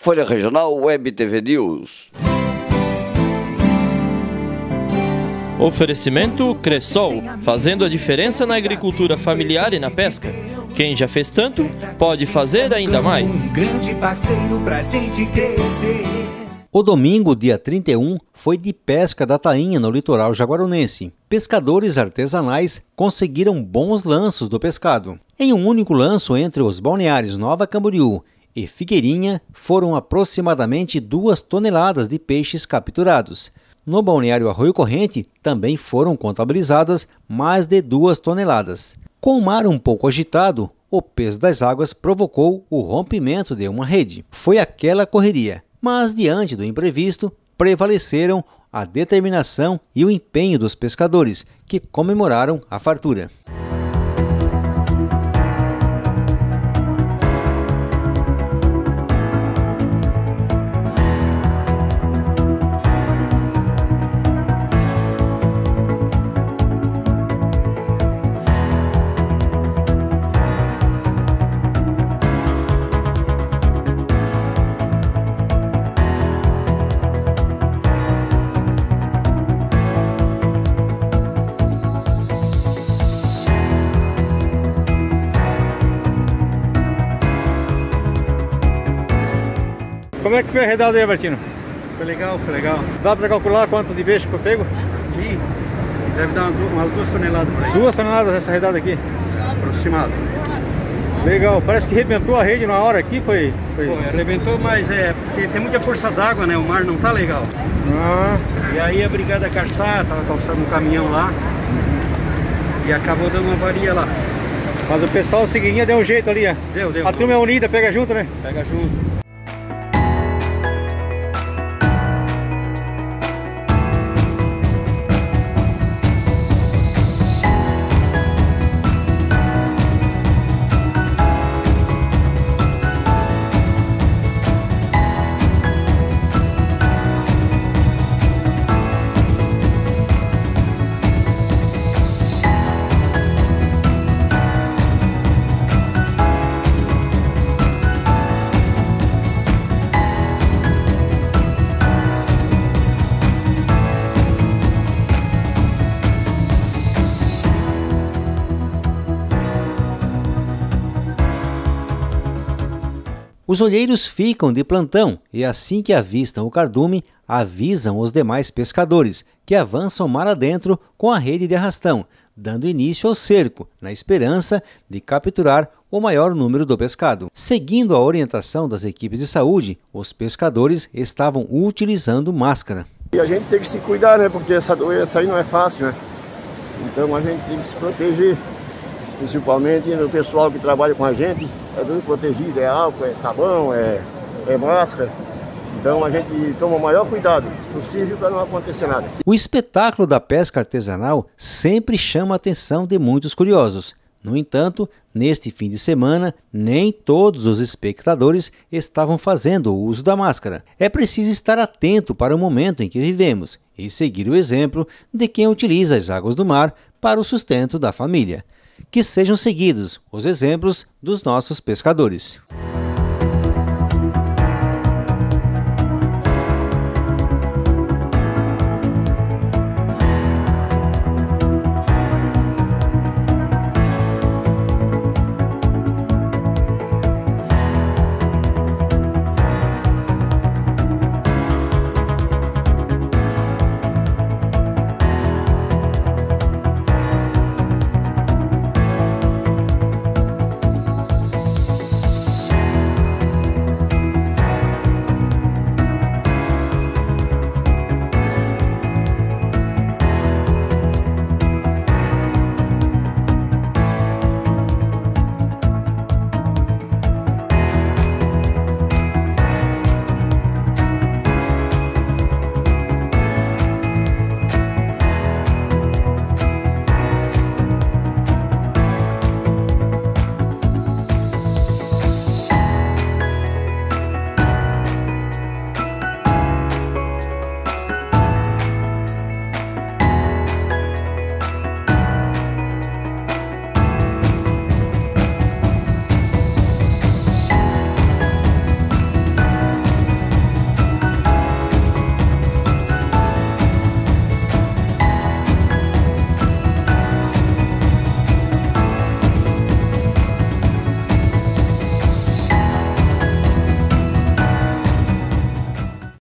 Folha Regional Web TV News. Oferecimento Cressol, fazendo a diferença na agricultura familiar e na pesca. Quem já fez tanto, pode fazer ainda mais. Um grande parceiro pra gente crescer. O domingo, dia 31, foi de pesca da tainha no litoral jaguarunense. Pescadores artesanais conseguiram bons lanços do pescado. Em um único lanço entre os balneários Nova Camboriú e Figueirinha, foram aproximadamente 2 toneladas de peixes capturados. No balneário Arroio Corrente, também foram contabilizadas mais de 2 toneladas. Com o mar um pouco agitado, o peso das águas provocou o rompimento de uma rede. Foi aquela correria. Mas, diante do imprevisto, prevaleceram a determinação e o empenho dos pescadores, que comemoraram a fartura. Como é que foi a redada aí, Albertino? Foi legal, foi legal. Dá pra calcular quanto de peixe foi pego? Sim, deve dar umas 2 toneladas por aí. 2 toneladas essa redada aqui? Aproximado. Legal, parece que arrebentou a rede na hora aqui, foi... Arrebentou, mas porque tem muita força d'água, né? O mar não tá legal. E aí a Brigada Carçá tava calçando um caminhão lá e acabou dando uma avaria lá. Mas o pessoal seguinha deu um jeito ali, ó. Deu. A turma é unida, pega junto, né? Pega junto. Os olheiros ficam de plantão e, assim que avistam o cardume, avisam os demais pescadores, que avançam mar adentro com a rede de arrastão, dando início ao cerco, na esperança de capturar o maior número do pescado. Seguindo a orientação das equipes de saúde, os pescadores estavam utilizando máscara. E a gente tem que se cuidar, né? Porque essa doença aí não é fácil, né? Então a gente tem que se proteger. Principalmente o pessoal que trabalha com a gente, é tudo protegido, é álcool, é sabão, é máscara. Então a gente toma o maior cuidado possível para não acontecer nada. O espetáculo da pesca artesanal sempre chama a atenção de muitos curiosos. No entanto, neste fim de semana, nem todos os espectadores estavam fazendo o uso da máscara. É preciso estar atento para o momento em que vivemos e seguir o exemplo de quem utiliza as águas do mar para o sustento da família. Que sejam seguidos os exemplos dos nossos pescadores.